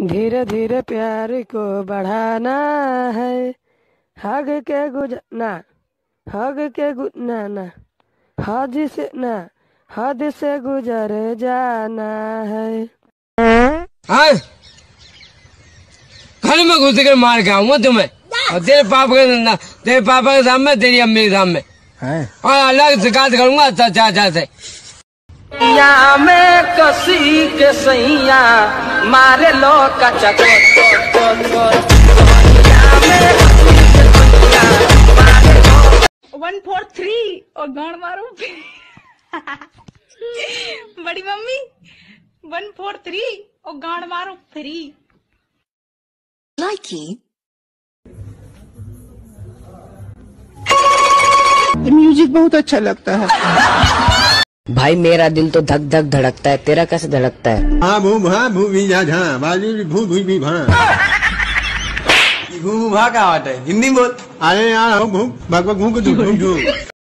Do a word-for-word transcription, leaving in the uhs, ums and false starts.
धीरे धीरे प्यार को बढ़ाना है, हग के गुजरना, हग के गुना ना, हद से ना, हद से गुजर जाना है। हाँ? घर में घुस कर मार के आऊंगा तुम्हें, और तेरे पापा के तेरे पापा के सामने, तेरी अम्मी के सामने, और अलग शिकायत करूंगा चाचा से। या में कसी के सैया मारे लो कचा को वन फोर थ्री और गांड मारो बड़ी मम्मी वन फोर थ्री और गांड मारो फ्री। लाइकी म्यूजिक बहुत अच्छा लगता है। भाई मेरा दिल तो धक धक धड़कता है, तेरा कैसे धड़कता है? हाँ भू भा भू भी जा झा बाली भू भू भी भा भू भा का बात है, हिंदी बोल। अरे यार भू भग भग भू को